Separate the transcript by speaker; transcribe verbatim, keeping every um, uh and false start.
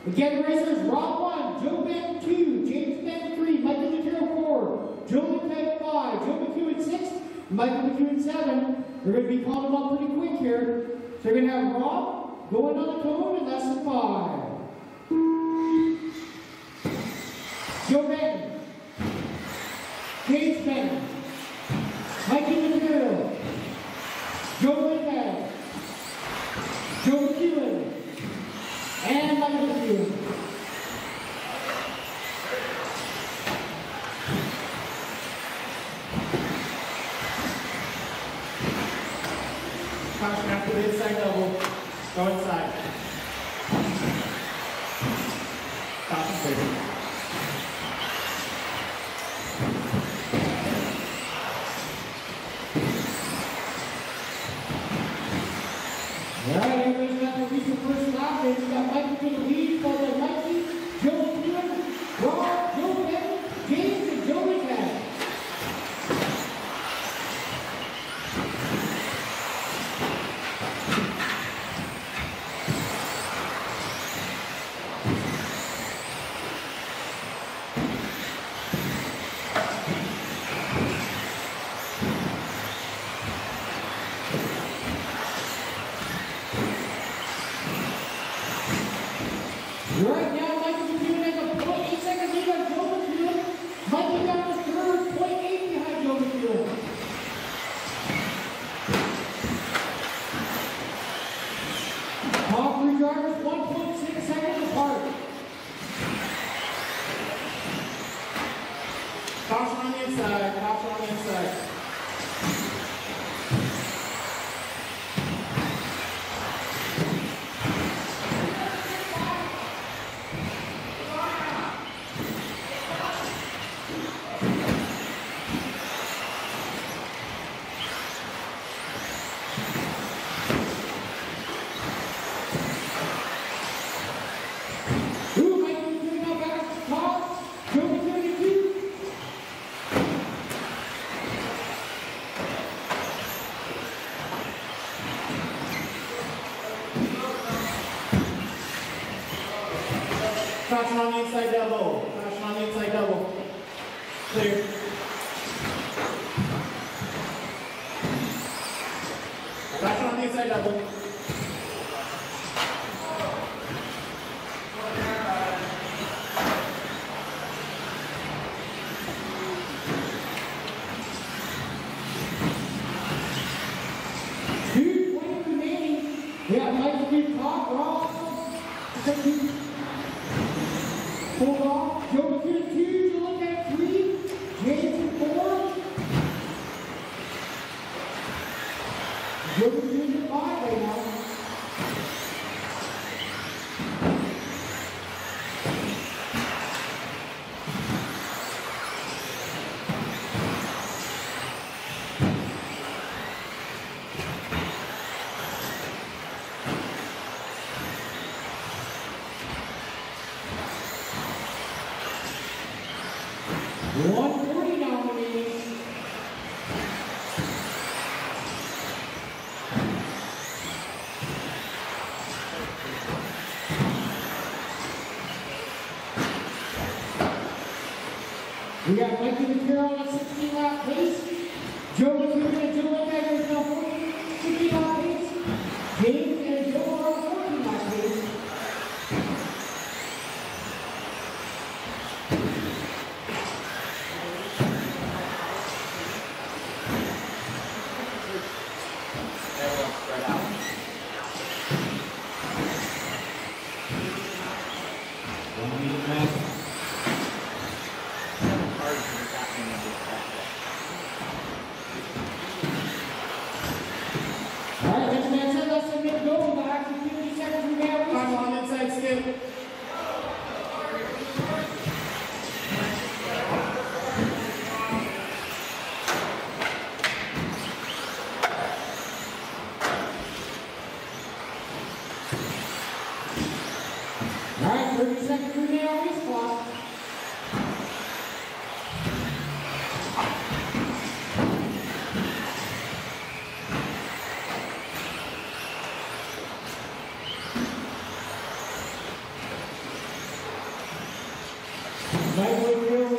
Speaker 1: Again, racers, Rob one, Joe Benton two, James Benton three, Michael Material four, Joe McKay five, Joe McHugh at six, Michael McHugh at seven. They're going to be calling them up pretty quick here. So you're going to have Rob going on the cone in less than five. Joe Benton, James Benton, Michael Material, Joe McKay, Joe McHugh, and Michael McHugh.
Speaker 2: Caution after the inside double. Go inside. Caution, please.
Speaker 1: All right, everybody's got to reach the first lap. We've got Michael to the lead, followed by Mikey, Joe McHugh, Rob, Joe Benton, James, and Joe McKay. Right now, Michael McHugh has a point eight second lead on Joe McHugh. Michael got his third, point eight behind Joe McHugh. Top three drivers, one point six seconds apart.
Speaker 2: Caution on the inside. Caution on the inside.
Speaker 1: Ooh, Michael McHugh now back at the top. Joe McHugh to two.
Speaker 2: Caution on the inside double. Caution on the inside double. Clear. Caution on the inside double.
Speaker 1: Two twenty remaining. We have Michael McHugh top, Rob. Second. Hold off. Joe McHugh two, to look at three. James at four. Joe McHugh at five right now. one forty now remaining. We got Mikey McCarroll on a sixteen lap pace. Joe McHugh and Joe McHugh is now sixteen lap pace. James and Joe are on fourteen lap pace. All right, that's man said less than mid go. But actually fifty seconds remaining.
Speaker 2: Caution on the inside skip.
Speaker 1: All right, thirty seconds remaining on this clock. Michael Hill